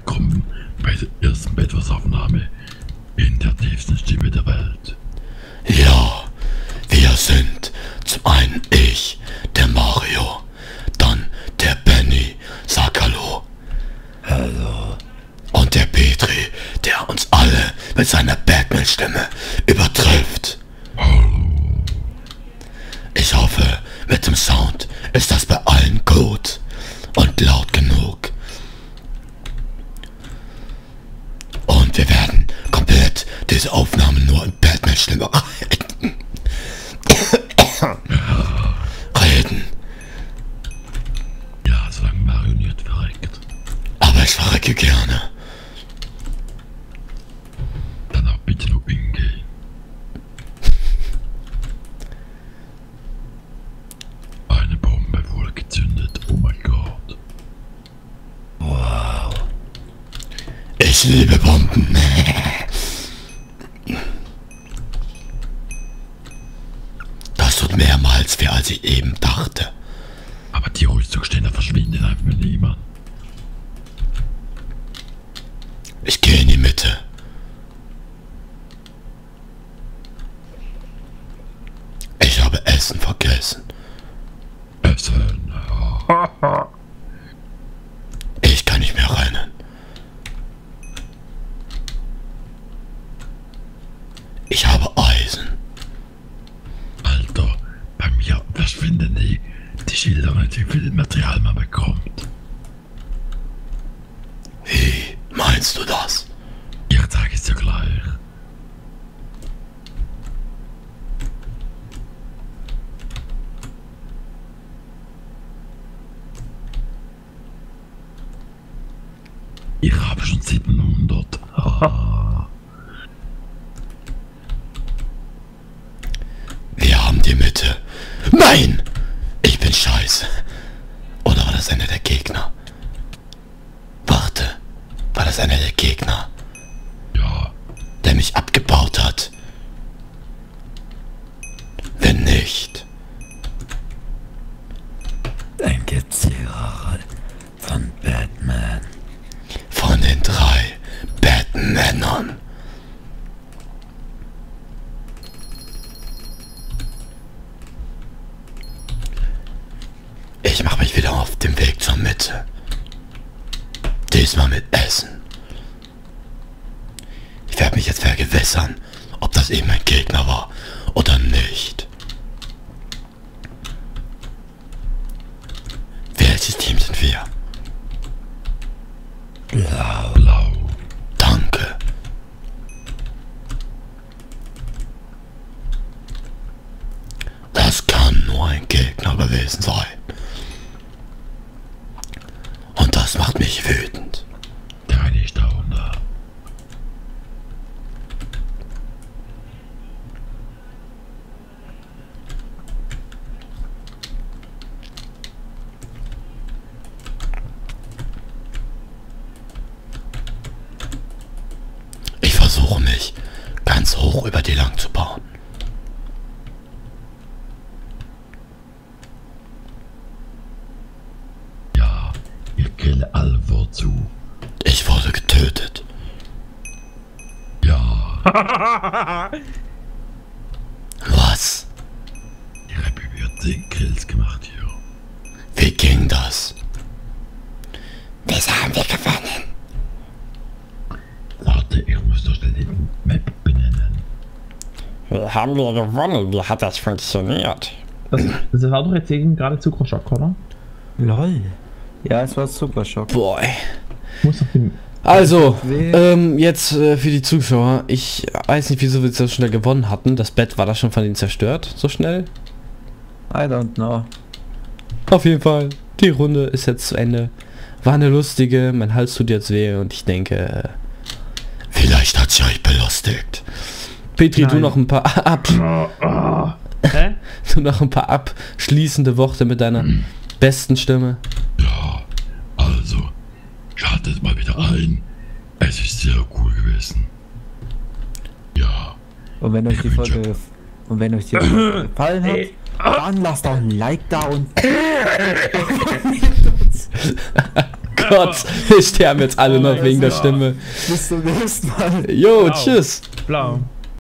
willkommen bei der ersten Bedwars-Aufnahme in der tiefsten Stimme der Welt. Ja, wir sind zum einen ich, der Mario, dann der Benny, sag hallo. Hallo. Und der Petri, der uns alle mit seiner Batman-Stimme übertrifft. Hallo. Ich hoffe, mit dem Sound ist das bei allen gut und laut genug. Und wir werden komplett diese Aufnahme nur in Batman-Stimme reden. Ja, solange Mario nicht verreckt. Aber ich verrecke gerne. Dann auch bitte nur hingehen. Eine Bombe wurde gezündet, oh mein Gott. Wow. Ich liebe Bomben. Das tut mehrmals weh, als ich eben dachte. Aber die Rüstungsstände verschwinden einfach mit niemand. Ich gehe in die Mitte. Ich habe Essen vergessen. Essen. Ich kann nicht mehr rennen. Ich habe Eisen. Alter, bei mir verschwinden die Schilder nicht, wie viel Material man bekommt. Wie meinst du das? Ich sage es dir gleich. Ich habe schon 700. Wir haben die Mitte. Nein! Ich bin scheiße. Oder war das einer der Gegner? Warte. War das einer der Gegner, Ja, der mich abgebaut hat? Wenn nicht. Ein Gezierer von Batman. Von den 3 Batmännern. Ich mache mich wieder auf den Weg zur Mitte. Diesmal mit Essen. Ich werde mich jetzt vergewissern, ob das eben ein Gegner war oder nicht. Welches Team sind wir? Blau. blau. Danke. Das kann nur ein Gegner gewesen sein. Und das macht mich wütend. Der eine ist da unten. Ich versuche mich ganz hoch über die lang zu bauen. Ja, ich kille Alvor zu. Ich wurde getötet. Ja, Was? ich habe über 10 Kills gemacht hier. Wie ging das? Wieso haben wir gewonnen? Warte, ich muss doch schnell die Map benennen. Haben wir gewonnen? Wie hat das funktioniert? Das war doch jetzt eben gerade Zuckerschock, oder? Lol. Ja, es war Super Schock. Boy. Muss auf den. Also, jetzt für die Zuschauer. Ich weiß nicht, wieso wir so schnell gewonnen hatten. Das Bett war da schon von ihnen zerstört, so schnell. I don't know. Auf jeden Fall, die Runde ist jetzt zu Ende. War eine lustige, mein Hals tut jetzt weh und ich denke... Vielleicht hat sie euch belustigt. Petri, du Nein. noch ein paar Hä? du noch ein paar abschließende Worte mit deiner besten Stimme. Ja, also, schaltet mal wieder ein. Es ist sehr cool gewesen. Ja, Und wenn euch die Folge gefallen hat, dann lasst doch ein Like da und Gott, wir sterben jetzt alle noch wegen der Stimme. Bis zum nächsten Mal. Jo, Blau. tschüss. Blau.